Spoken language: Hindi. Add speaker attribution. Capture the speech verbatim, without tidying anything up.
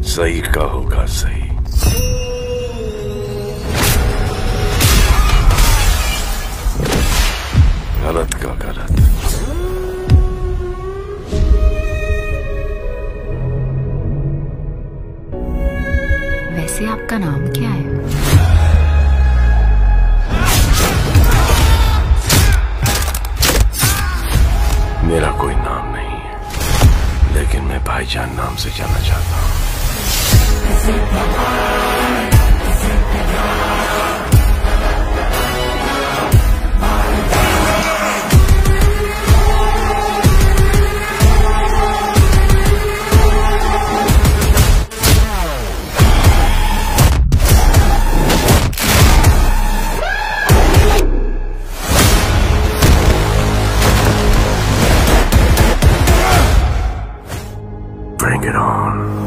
Speaker 1: सही का होगा सही। गलत का गलत।
Speaker 2: वैसे आपका नाम क्या है?
Speaker 1: मेरा कोई नाम नहीं है, लेकिन मैं भाईजान नाम से जाना चाहता हूँ। Bring it on.